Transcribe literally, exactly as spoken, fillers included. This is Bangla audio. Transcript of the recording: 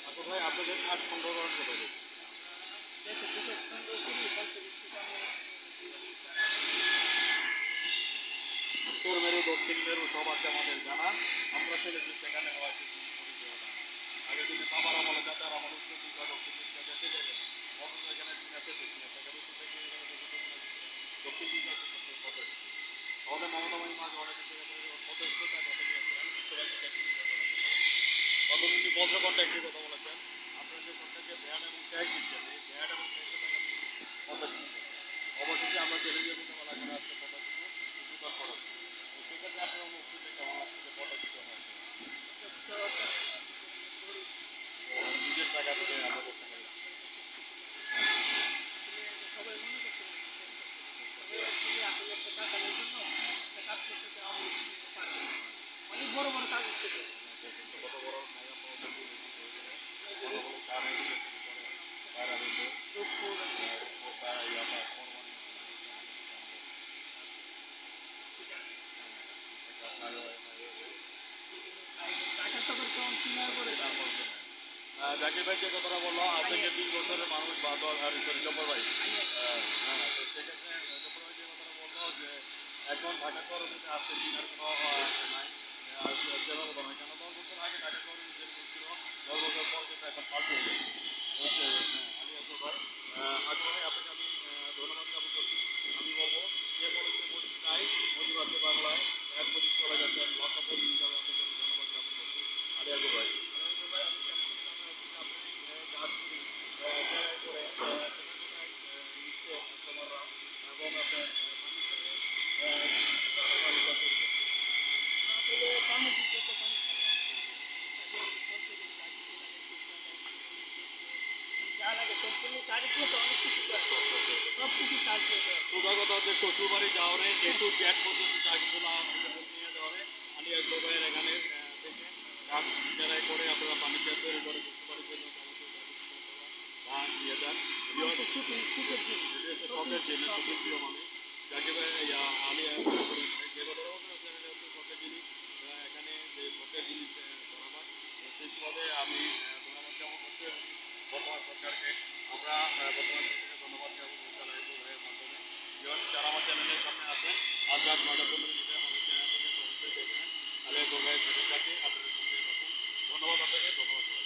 আচ্ছা ভাই আপনাদের কাঠ সংগ্রহ করেন কোথা থেকে? উত্তর মেরু দক্ষিণ মেরু সব আছে আমাদের জানা। আমরা চলেছি সেখানে হয়তো আগের দিনে বাবার আমলে চাচার আমলে উত্তর দিকটা দক্ষিণ দিকটা যেতে গেলে অথচ এখানে দিন আছে দক্ষিণ আছে উত্তর থেকে দক্ষিণ দিক আছে আমাদের মমতা মাই মাঝে অনেক কত তখন উনি বজ্র কন্ট্যাক্ট একটি কথা বলেছেন আপনার যে কন্ট্যাক্টে ভ্যাট এবং ট্যাগ দিচ্ছেন এই ভ্যাট এবং ট্যাগের টাকা অবশেষে আমরা চলে গিয়ে কিন্তু বলা করে আজকে পদক্ষেপ উদ্যোগ করা তো সেক্ষেত্রে আপনার অনুষ্ঠিত কেমন লাগছে যে পদক্ষেপ হয় নিজের টাকা থেকে আমরা করতে পারি অনেক বড় বড় কাজ করতে কত বড় মেগা কত বড় কার কার আনন্দ জাকির ভাই যে কথাটা বললো আজ থেকে বিশ বছরের মানুষ বা দল আর জব্বর ভাই হ্যাঁ তো সেক্ষেত্রে জব্বর ভাই যে কথাটা বললো যে এখন ঢাকা শহরের মধ্যে আসতে দিনের কোনো নাই যেভাবে বলা হয় কেন দশ বছর আগে ঢাকা শহরের মধ্যে ছিল দশ বছর পর কিন্তু এখন পাল্টে হয়ে গেছে আলী আসল ভাই আসল ভাই আপনাকে আমি ধন্যবাদ জ্ঞাপন করছি আমি বলবো যে বলেছে মোদী চাই মোদী বাদে বাংলায় এক মোদী চলে যাচ্ছেন লক্ষ মোদী হিসাবে আপনাকে আমি ধন্যবাদ জ্ঞাপন করছি আলী আসল ভাই ভাই আমি কেমন আপনি করে লিখছে কাস্টমাররা এবং আপনার প্রথাগত হচ্ছে শ্বশুরবাড়ি যাওয়ারে এ টু জেড পর্যন্ত চাকরিগুলো নিয়ে যাওয়ারে আলী আকবর ভাইয়ের এখানে থেকে কাজ যারাই করে আপনারা পানি ট্যাপ তৈরি করে শ্বশুরবাড়ির জন্য ধান দিয়ে যান শখের জিনিস শখের প্রিয় মানুষ যাকে ভাই আলী যে কথাটা হচ্ছে শখের জিনিস এখানে যে শখের জিনিস ধন্যবাদ সেই সুবাদে আমি ধন্যবাদ জ্ঞাপন করতে বর্তমান সরকারকে আমরা বর্তমান সরকারকে ধন্যবাদ জ্ঞাপন করতে ভাইয়ের মাধ্যমে যারা আমার চ্যানেলের সামনে আছেন আজ রাত নয়টা পনেরো মিনিটে আমাদের চ্যানেল থেকে সরাসরি দেখবেন আলী ভাইয়ের সাথে আপনাদের সঙ্গে রাখুন ধন্যবাদ আপনাকে ধন্যবাদ